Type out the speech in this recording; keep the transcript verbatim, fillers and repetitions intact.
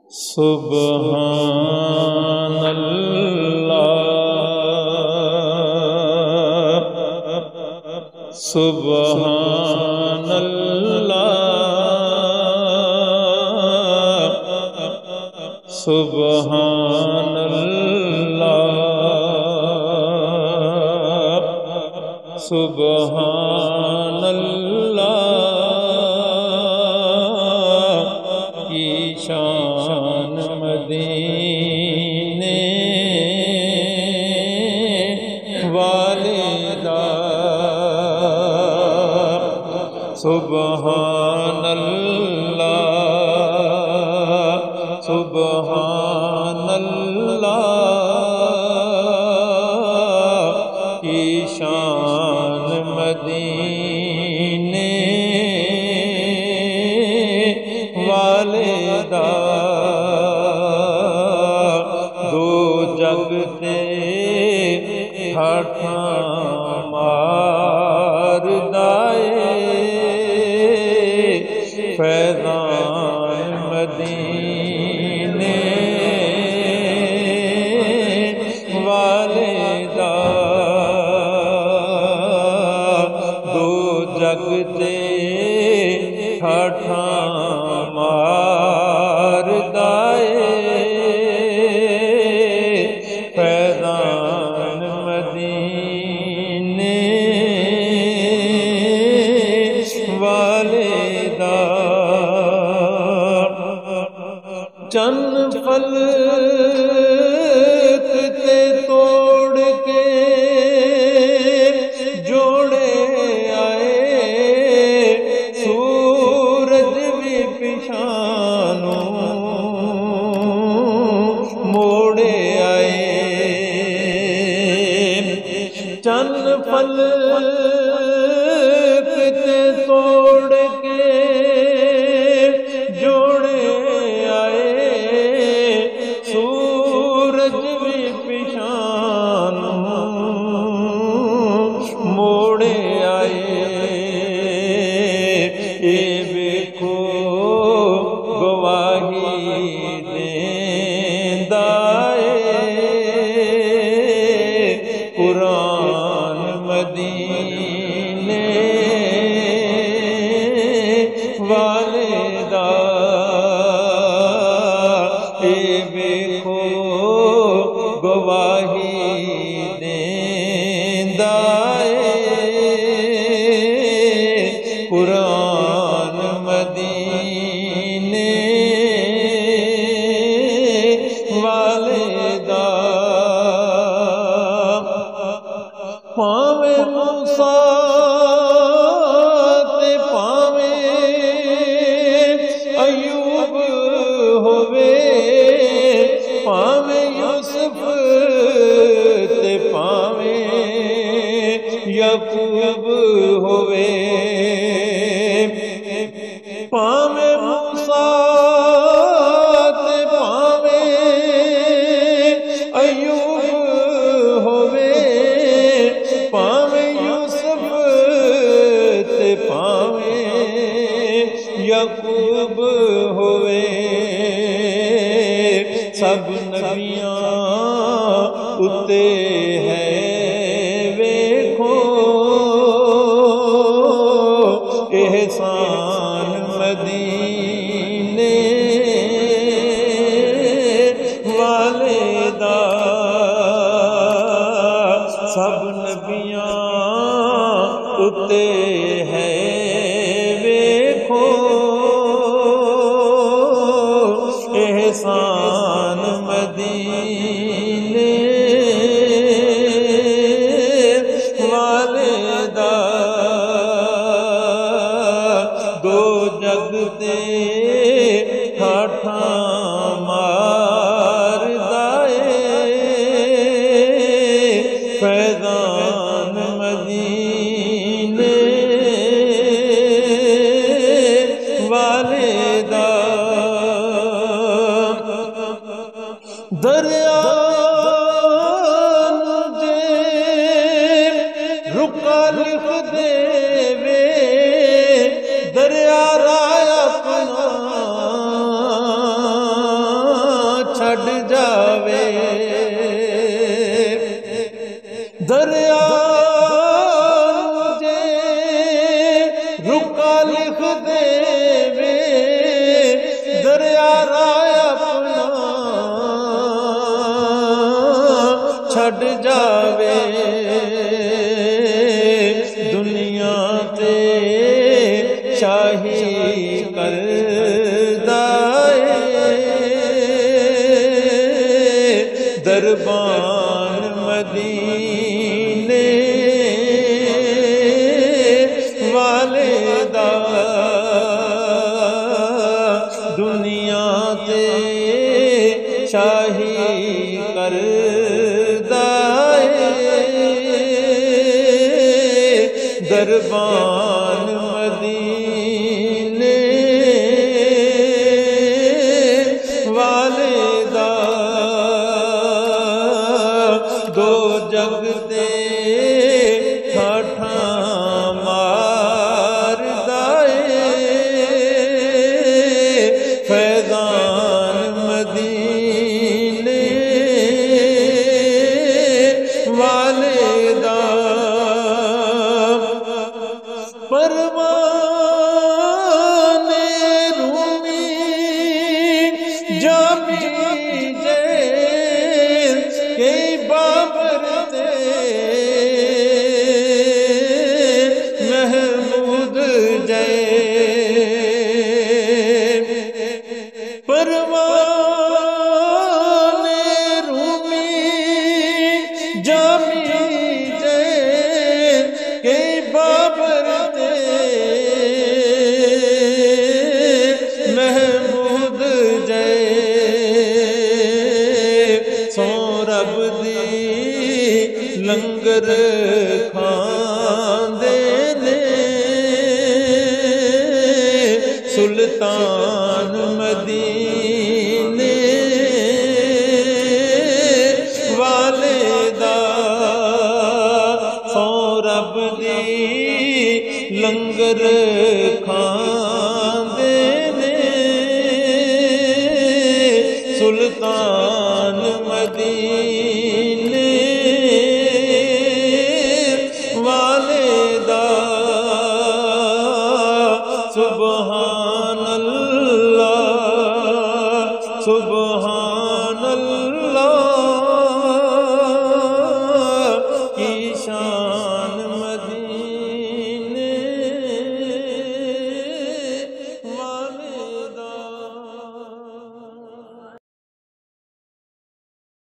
سبحان اللہ سبحان اللہ سبحان اللہ سبحان اللہ کی شان مدینے والدہ سبحان اللہ سبحان اللہ کی شان مدینے والدہ دو جگ سے ٹھاٹھاں مار دائے فیضان مدینے والدہ دو جگ سے ٹھاٹھاں مار دائے فیضان مدینے والدہ چند فلک تے توڑ کے جوڑے آئے سورج بھی پچھانوں موڑے آئے چند فلک تے توڑ کے جوڑے آئے سورج بھی پچھانوں موڑے آئے اے دیکھو گواہی دیندا قرآن مدینے والدہ اے دیکھو گواہی دیندا قرآن مدینے والدہ پاویں موسیٰ تے پاویں ایوب ہووے پاویں یوسف تے پاویں یعقوب ہووے پاویں موسیٰ تے پاویں ایوب ہووے پاویں یوسف تے پاویں یعقوب ہووے سب نبیاں اتے ہے ویکھو احسان مدینے والدہ سب نبیاں اتے ہے ویکھو احسان مدینے والدہ دو جگ تے ٹھاٹھاں مار دائے فیضان مدینے والدہ دریا جے رکا لکھ دے وے دریا رائے اپنا چھڈ جاوے دریا جے رکا لکھ دے وے دریا رائے اپنا چھڈ جاوے دنیا تے شاہی کردا اے دربان مدینے والے دا دنیا تے شاہی کردا اے دربان مدینے والے دا دو جگ دے ٹھاٹھاں ماردا اے فیضان مدینے والے دا پروانے رومی جامی جیل کئی بابر دے محمود جے پروانے رومی جامی جیل کئی بابر محمود جے سو رب دی لنگر کھاندے نے سلطان مدینے والے دا سو رب دی لنگر کھاندے نے سلطان مدینے والے دا سبحان اللہ سبحان